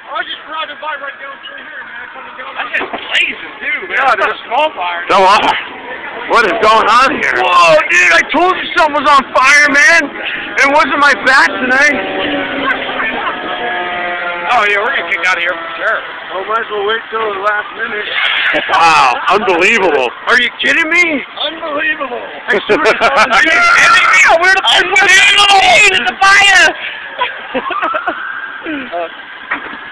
I just riding by right down through here, man. Coming down. That's just blazing, too, man. Yeah, It's not a small fire. So what is going on here? Whoa, dude, I told you something was on fire, man. It wasn't my bat tonight. Oh, yeah, we're getting kicked out of here for sure. Well, might as well wait till the last minute. Wow, unbelievable. Are you kidding me? Unbelievable. Are you kidding me? We're the fire!